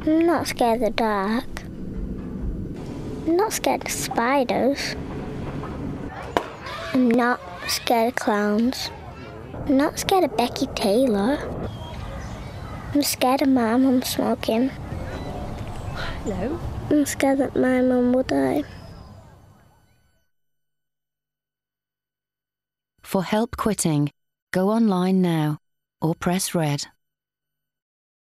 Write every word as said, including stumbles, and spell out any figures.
I'm not scared of the dark. I'm not scared of spiders. I'm not scared of clowns. I'm not scared of Becky Taylor. I'm scared of my mum smoking. Hello? I'm scared that my mum will die. For help quitting, go online now or press red.